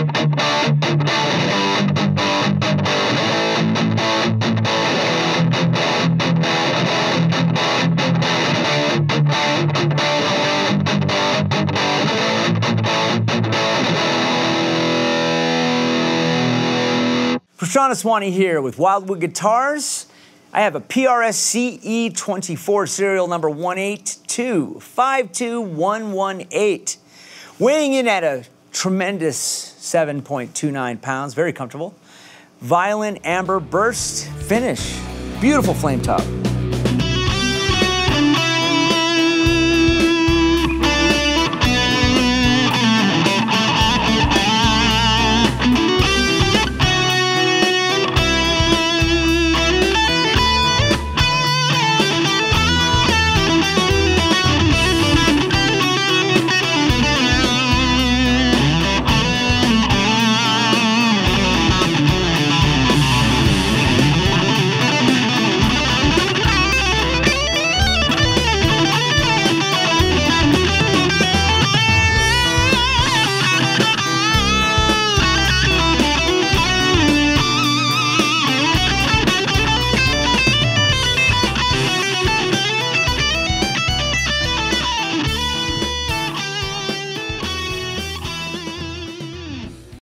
Prashant Aswani here with Wildwood Guitars. I have a PRS CE24 serial number 18252118. Weighing in at a tremendous 7.29 pounds, very comfortable. Violin amber burst finish. Beautiful flame top.